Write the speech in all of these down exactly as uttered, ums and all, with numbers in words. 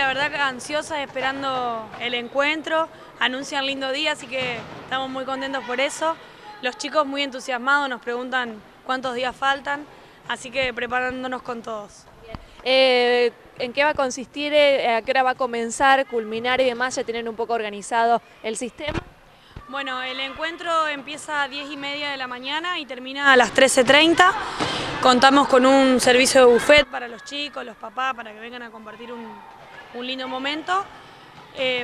verdad que ansiosas esperando el encuentro, anuncian lindo día, así que estamos muy contentos por eso. Los chicos muy entusiasmados, nos preguntan cuántos días faltan, así que preparándonos con todos. Eh, ¿En qué va a consistir? ¿A qué hora va a comenzar, culminar y demás? ¿Ya tienen un poco organizado el sistema? Bueno, el encuentro empieza a diez y media de la mañana y termina a las trece treinta. Contamos con un servicio de buffet para los chicos, los papás, para que vengan a compartir un, un lindo momento. Eh,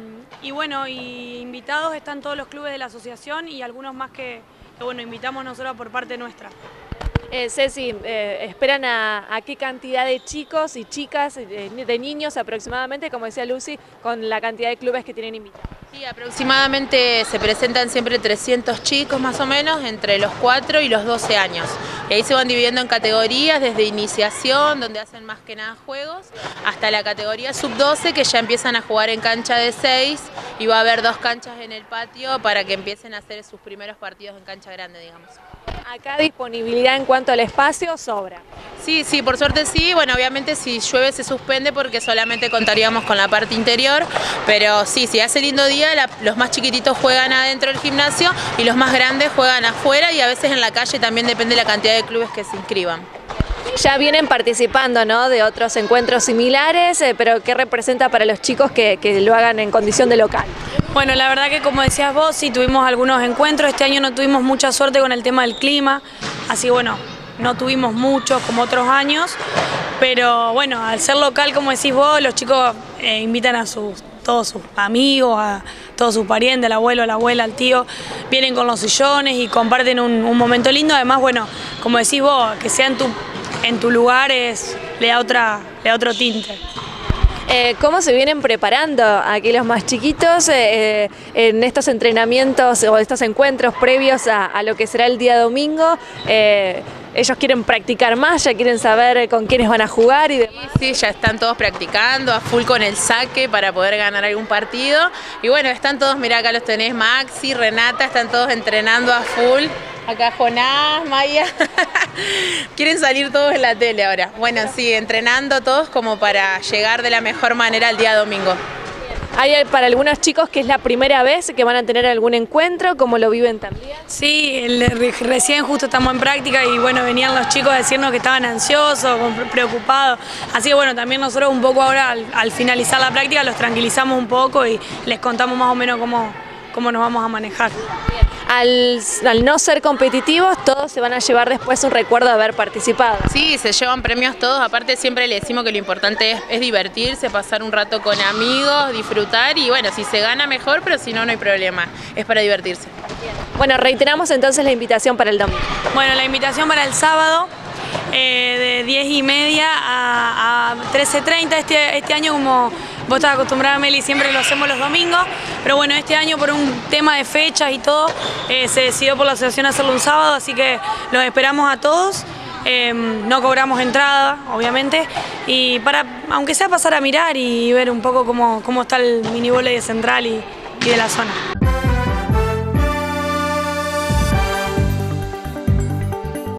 y bueno, y invitados están todos los clubes de la asociación y algunos más que, que bueno, invitamos nosotros por parte nuestra. Eh, Ceci, eh, ¿esperan a, a qué cantidad de chicos y chicas, de, de niños aproximadamente, como decía Lucy, con la cantidad de clubes que tienen invitados? Sí, aproximadamente se presentan siempre trescientos chicos más o menos, entre los cuatro y los doce años. Y ahí se van dividiendo en categorías, desde iniciación, donde hacen más que nada juegos, hasta la categoría sub doce, que ya empiezan a jugar en cancha de seis, y va a haber dos canchas en el patio para que empiecen a hacer sus primeros partidos en cancha grande, digamos. Acá disponibilidad en cuanto al espacio sobra. Sí, sí, por suerte sí. Bueno, obviamente si llueve se suspende porque solamente contaríamos con la parte interior, pero sí, si hace lindo día, la, los más chiquititos juegan adentro del gimnasio y los más grandes juegan afuera, y a veces en la calle también depende de la cantidad de clubes que se inscriban. Ya vienen participando, ¿no?, de otros encuentros similares, eh, pero ¿qué representa para los chicos que, que lo hagan en condición de local? Bueno, la verdad que como decías vos, sí tuvimos algunos encuentros. Este año no tuvimos mucha suerte con el tema del clima, así bueno, no tuvimos muchos como otros años, pero bueno, al ser local, como decís vos, los chicos eh, invitan a sus, todos sus amigos, a todos sus parientes, al abuelo, a la abuela, al tío, vienen con los sillones y comparten un, un momento lindo. Además, bueno, como decís vos, que sea en tu, en tu lugar es, le da otra, le da otro tinte. Eh, ¿Cómo se vienen preparando aquí los más chiquitos eh, en estos entrenamientos o estos encuentros previos a, a lo que será el día domingo? Eh, ellos quieren practicar más, ya quieren saber con quiénes van a jugar y demás. Sí, sí, ya están todos practicando a full con el saque para poder ganar algún partido. Y bueno, están todos, mirá, acá los tenés, Maxi, Renata, están todos entrenando a full. Acá Jonás, Maya, quieren salir todos en la tele ahora. Bueno, sí, entrenando todos como para llegar de la mejor manera al día domingo. ¿Hay para algunos chicos que es la primera vez que van a tener algún encuentro? ¿Cómo lo viven también? Sí, el, recién justo estamos en práctica y bueno, venían los chicos a decirnos que estaban ansiosos, preocupados. Así que bueno, también nosotros un poco ahora al, al finalizar la práctica los tranquilizamos un poco y les contamos más o menos cómo, cómo nos vamos a manejar. Al, al no ser competitivos, todos se van a llevar después un recuerdo de haber participado. Sí, se llevan premios todos, aparte siempre le decimos que lo importante es, es divertirse, pasar un rato con amigos, disfrutar y bueno, si se gana mejor, pero si no, no hay problema, es para divertirse. Bueno, reiteramos entonces la invitación para el domingo. Bueno, la invitación para el sábado, eh, de diez y media a, a trece treinta, este, este año como vos estás acostumbrada, Meli, siempre lo hacemos los domingos, pero bueno, este año por un tema de fechas y todo, eh, se decidió por la asociación hacerlo un sábado, así que los esperamos a todos. Eh, no cobramos entrada, obviamente, y para, aunque sea pasar a mirar y ver un poco cómo, cómo está el mini vóley de Central y, y de la zona.